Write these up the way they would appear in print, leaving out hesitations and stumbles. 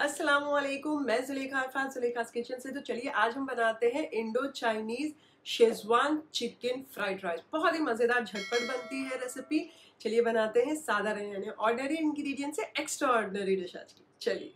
अस्सलामुअलैकुम, मैं जुलेखा अरफान जुलेखास किचन से। तो चलिए आज हम बनाते हैं Indo Chinese Schezwan chicken fried rice. बहुत ही मज़ेदार झटपट बनती है रेसिपी। चलिए बनाते हैं सादा यानी ऑर्डिनरी इंग्रेडिएंट से एक्स्ट्रा ऑर्डिनरी डिश आज की। चलिए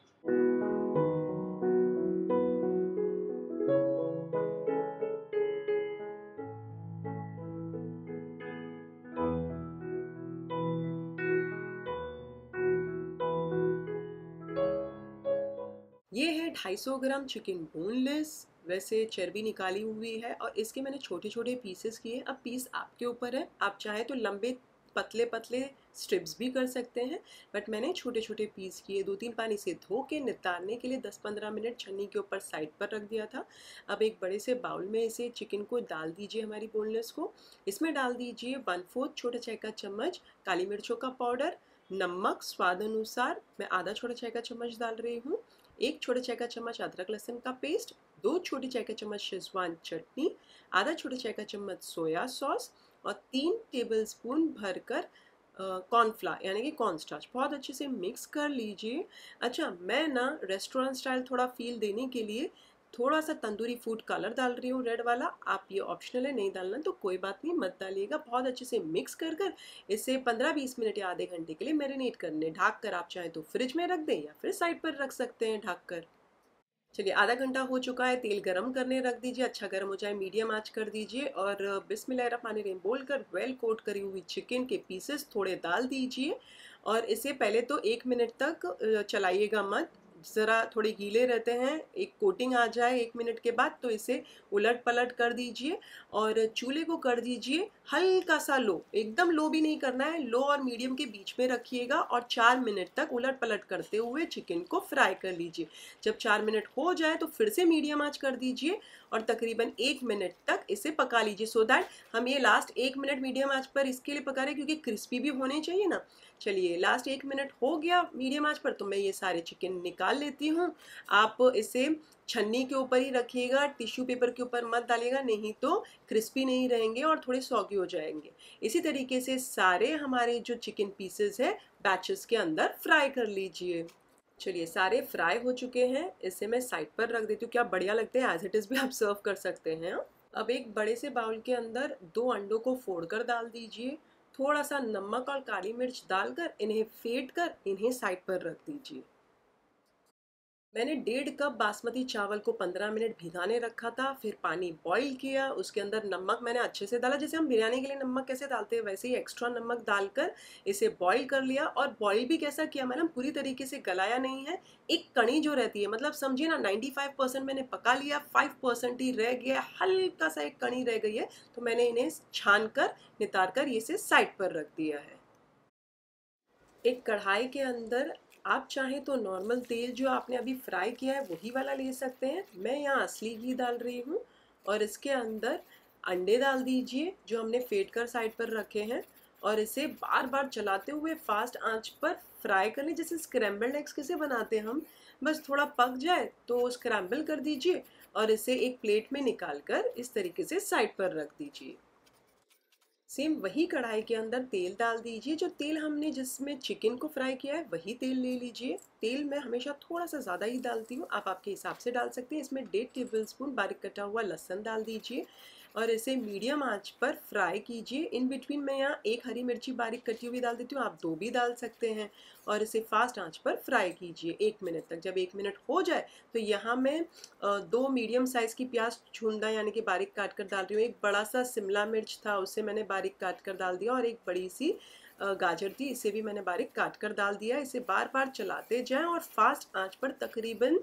ये है 250 ग्राम चिकन बोनलेस। वैसे चर्बी निकाली हुई है और इसके मैंने छोटे छोटे पीसेस किए। अब पीस आपके ऊपर है, आप चाहे तो लंबे पतले पतले स्ट्रिप्स भी कर सकते हैं, बट मैंने छोटे छोटे पीस किए। 2-3 पानी से धो के नितारने के लिए 10-15 मिनट छन्नी के ऊपर साइड पर रख दिया था। अब एक बड़े से बाउल में इसे चिकन को डाल दीजिए, हमारी बोनलेस को। इसमें डाल दीजिए 1/4 छोटा चाय का चम्मच काली मिर्चों का पाउडर, नमक स्वाद अनुसार, मैं आधा छोटा चाय का चम्मच डाल रही हूँ, 1 छोटे चाय का चम्मच अदरक लहसुन का पेस्ट, 2 छोटी चाय का चम्मच शेजवान चटनी, आधा छोटे चाय का चम्मच सोया सॉस और 3 टेबलस्पून भरकर कॉर्नफ्लावर यानी कि कॉर्नस्टार्च। बहुत अच्छे से मिक्स कर लीजिए। अच्छा, मैं ना रेस्टोरेंट स्टाइल थोड़ा फील देने के लिए थोड़ा सा तंदूरी फूड कलर डाल रही हूँ, रेड वाला। आप ये ऑप्शनल है, नहीं डालना तो कोई बात नहीं, मत डालिएगा। बहुत अच्छे से मिक्स कर कर इसे 15-20 मिनट या आधे घंटे के लिए मैरिनेट करने ढक कर, आप चाहें तो फ्रिज में रख दें या फिर साइड पर रख सकते हैं ढक कर। चलिए आधा घंटा हो चुका है, तेल गरम करने रख दीजिए। अच्छा गर्म हो जाए मीडियम आंच कर दीजिए और बिस्मिल्लाहिर्रहमानिर्रहीम बोलकर वेल कोट करी हुई चिकन के पीसेस थोड़े डाल दीजिए और इसे पहले तो 1 मिनट तक चलाइएगा मत। ज़रा थोड़े गीले रहते हैं, एक कोटिंग आ जाए 1 मिनट के बाद तो इसे उलट पलट कर दीजिए और चूल्हे को कर दीजिए हल्का सा लो। एकदम लो भी नहीं करना है, लो और मीडियम के बीच में रखिएगा और 4 मिनट तक उलट पलट करते हुए चिकन को फ्राई कर लीजिए। जब 4 मिनट हो जाए तो फिर से मीडियम आंच कर दीजिए और तकरीबन 1 मिनट तक इसे पका लीजिए। सो दैट हम ये लास्ट 1 मिनट मीडियम आंच पर इसके लिए पका रहे हैं क्योंकि क्रिस्पी भी होने चाहिए ना। चलिए लास्ट 1 मिनट हो गया मीडियम आंच पर, तो मैं ये सारे चिकन निकाल लेती हूँ। आप इसे छन्नी के ऊपर ही रखिएगा, टिश्यू पेपर के ऊपर मत डालिएगा, नहीं तो क्रिस्पी नहीं रहेंगे और थोड़े सॉगी हो जाएंगे। इसी तरीके से सारे हमारे जो चिकन पीसेस है बैचेस के अंदर फ्राई कर लीजिए। चलिए सारे फ्राई हो चुके हैं, इसे मैं साइड पर रख देती हूँ। क्या बढ़िया लगते हैं, एज इट इज़ भी आप सर्व कर सकते हैं। अब एक बड़े से बाउल के अंदर 2 अंडों को फोड़कर डाल दीजिए। थोड़ा सा नमक और काली मिर्च डालकर इन्हें फेंट कर इन्हें साइड पर रख दीजिए। मैंने 1.5 कप बासमती चावल को 15 मिनट भिगाने रखा था, फिर पानी बॉईल किया, उसके अंदर नमक मैंने अच्छे से डाला, जैसे हम बिरयानी के लिए नमक कैसे डालते हैं वैसे ही एक्स्ट्रा नमक डालकर इसे बॉईल कर लिया। और बॉईल भी कैसा किया मैंने, पूरी तरीके से गलाया नहीं है। एक कणी जो रहती है, मतलब समझिए ना 95% मैंने पका लिया, 5% ही रह गया, हल्का सा एक कणी रह गई है, तो मैंने इन्हें छान कर नितार कर इसे साइड पर रख दिया है। एक कढ़ाई के अंदर आप चाहें तो नॉर्मल तेल जो आपने अभी फ्राई किया है वही वाला ले सकते हैं। मैं यहाँ असली घी डाल रही हूँ और इसके अंदर अंडे डाल दीजिए जो हमने फेंट कर साइड पर रखे हैं और इसे बार बार चलाते हुए फास्ट आंच पर फ्राई कर लें। जैसे स्क्रैम्बल्ड एग्स कैसे बनाते हैं हम, बस थोड़ा पक जाए तो स्क्रैम्बल कर दीजिए और इसे एक प्लेट में निकाल कर इस तरीके से साइड पर रख दीजिए। सेम वही कढ़ाई के अंदर तेल डाल दीजिए, जो तेल हमने जिसमें चिकन को फ्राई किया है वही तेल ले लीजिए। तेल मैं हमेशा थोड़ा सा ज़्यादा ही डालती हूँ, आप आपके हिसाब से डाल सकते हैं। इसमें 1.5 टेबलस्पून बारीक कटा हुआ लहसुन डाल दीजिए और इसे मीडियम आंच पर फ्राई कीजिए। इन बिटवीन मैं यहाँ 1 हरी मिर्ची बारीक कटी हुई डाल देती हूँ, आप 2 भी डाल सकते हैं और इसे फास्ट आंच पर फ्राई कीजिए 1 मिनट तक। जब 1 मिनट हो जाए तो यहाँ मैं 2 मीडियम साइज़ की प्याज छूंदा यानी कि बारीक काट कर डाल रही हूँ। एक बड़ा सा शिमला मिर्च था, उसे मैंने बारीक काट कर डाल दिया और एक बड़ी सी गाजर थी, इसे भी मैंने बारीक काट कर डाल दिया। इसे बार बार चलाते जाएं और फास्ट आंच पर तकरीबन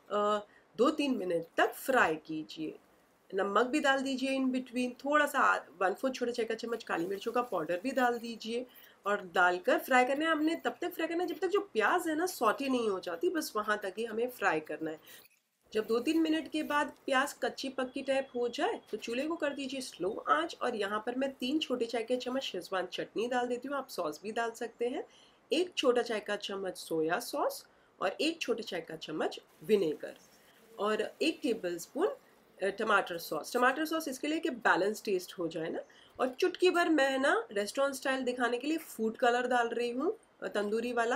2-3 मिनट तक फ्राई कीजिए। नमक भी डाल दीजिए इन बिटवीन, थोड़ा सा 1/4 छोटे चाय का चम्मच काली मिर्चों का पाउडर भी डाल दीजिए और डालकर फ्राई करना है। हमने तब तक फ्राई करना है जब तक जो प्याज है ना सॉटे नहीं हो जाती, बस वहाँ तक ही हमें फ्राई करना है। जब 2-3 मिनट के बाद प्याज कच्ची पक्की टाइप हो जाए तो चूल्हे को कर दीजिए स्लो आंच और यहाँ पर मैं 3 छोटे चाय के चम्मच शेजवान चटनी डाल देती हूँ, आप सॉस भी डाल सकते हैं। 1 छोटा चाय का चम्मच सोया सॉस और 1 छोटे चाय का चम्मच विनेगर और 1 टेबलस्पून टमाटर सॉस। टमाटर सॉस इसके लिए कि बैलेंस टेस्ट हो जाए ना। और चुटकी भर मैं ना रेस्टोरेंट स्टाइल दिखाने के लिए फूड कलर डाल रही हूँ, तंदूरी वाला।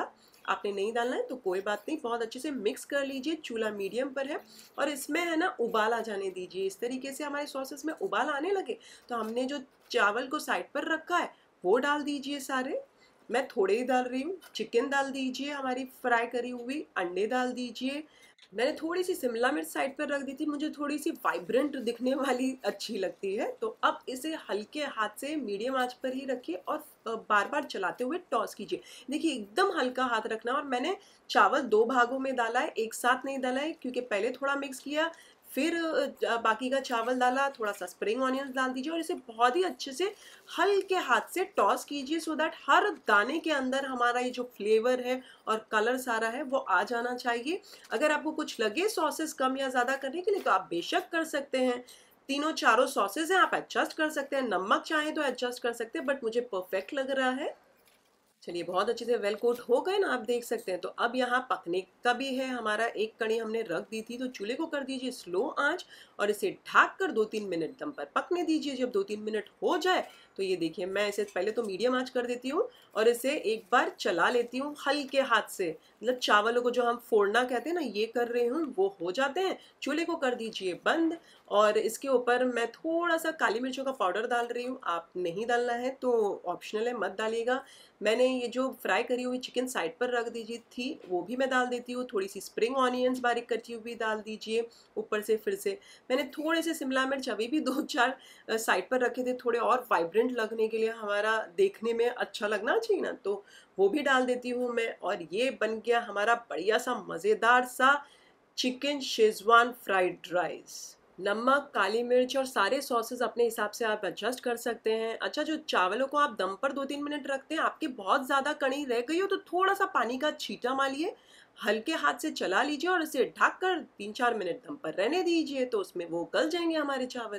आपने नहीं डालना है तो कोई बात नहीं, बहुत अच्छे से मिक्स कर लीजिए। चूल्हा मीडियम पर है और इसमें है ना उबाल आ जाने दीजिए। इस तरीके से हमारे सॉसेस में उबाल आने लगे तो हमने जो चावल को साइड पर रखा है वो डाल दीजिए सारे। मैं थोड़े ही डाल रही हूँ। चिकन डाल दीजिए, हमारी फ्राई करी हुई अंडे डाल दीजिए। मैंने थोड़ी सी शिमला मिर्च साइड पर रख दी थी, मुझे थोड़ी सी वाइब्रेंट दिखने वाली अच्छी लगती है। तो अब इसे हल्के हाथ से मीडियम आंच पर ही रखिए और बार बार चलाते हुए टॉस कीजिए। देखिए एकदम हल्का हाथ रखना। और मैंने चावल 2 भागों में डाला है, एक साथ नहीं डाला है, क्योंकि पहले थोड़ा मिक्स किया फिर बाकी का चावल डाला। थोड़ा सा स्प्रिंग ऑनियंस डाल दीजिए और इसे बहुत ही अच्छे से हल्के हाथ से टॉस कीजिए, सो दैट हर दाने के अंदर हमारा ये जो फ्लेवर है और कलर सारा है वो आ जाना चाहिए। अगर आपको कुछ लगे सॉसेस कम या ज़्यादा करने के लिए तो आप बेशक कर सकते हैं। तीनों चारों सॉसेस हैं, आप एडजस्ट कर सकते हैं। नमक चाहें तो एडजस्ट कर सकते हैं, बट मुझे परफेक्ट लग रहा है। चलिए बहुत अच्छे से वेल कोट हो गए ना, आप देख सकते हैं। तो अब यहाँ पकने का भी है। हमारा एक कड़ी हमने रख दी थी तो चूल्हे को कर दीजिए स्लो आंच और इसे ढक कर 2-3 मिनट दम पर पकने दीजिए। जब 2-3 मिनट हो जाए तो ये देखिए, मैं इसे पहले तो मीडियम आंच कर देती हूँ और इसे एक बार चला लेती हूँ हल्के हाथ से। मतलब चावलों को जो हम फोड़ना कहते हैं ना, ये कर रही हूँ, वो हो जाते हैं। चूल्हे को कर दीजिए बंद और इसके ऊपर मैं थोड़ा सा काली मिर्चों का पाउडर डाल रही हूँ। आप नहीं डालना है तो ऑप्शनल है, मत डालिएगा। मैंने ये जो फ्राई करी हुई चिकन साइड पर रख दीजिए थी वो भी मैं डाल देती हूँ। थोड़ी सी स्प्रिंग ऑनियंस बारीक कटी हुई डाल दीजिए ऊपर से। फिर से मैंने थोड़े से शिमला मिर्च अभी भी 2-4 साइड पर रखे थे, थोड़े और वाइब्रेंट लगने के लिए, हमारा देखने में अच्छा लगना चाहिए ना, तो वो भी डाल देती हूँ मैं। और ये बन गया हमारा बढ़िया सा मज़ेदार सा चिकन शेजवान फ्राइड राइस। नमक, काली मिर्च और सारे सॉसेस अपने हिसाब से आप एडजस्ट कर सकते हैं। अच्छा, जो चावलों को आप दम पर 2-3 मिनट रखते हैं, आपकी बहुत ज़्यादा कड़ी रह गई हो तो थोड़ा सा पानी का छींटा मारिए, हल्के हाथ से चला लीजिए और इसे ढक कर 3-4 मिनट दम पर रहने दीजिए, तो उसमें वो गल जाएंगे हमारे चावल।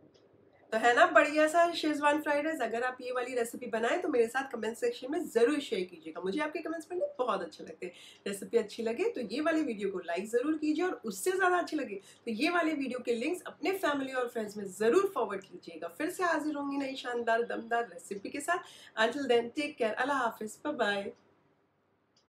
तो है ना बढ़िया सा शेजवान फ्राइड राइस। अगर आप ये वाली रेसिपी बनाएं तो मेरे साथ कमेंट सेक्शन में ज़रूर शेयर कीजिएगा, मुझे आपके कमेंट्स पढ़ने बहुत अच्छे लगते हैं। रेसिपी अच्छी लगे तो ये वाली वीडियो को लाइक ज़रूर कीजिए और उससे ज़्यादा अच्छी लगे तो ये वाले वीडियो के लिंक्स अपने फैमिली और फ्रेंड्स में ज़रूर फॉरवर्ड कीजिएगा। फिर से हाजिर होंगी नई शानदार दमदार रेसिपी के साथ। अंटिल देन टेक केयर, अल्लाह हाफिज़, बाय बाय।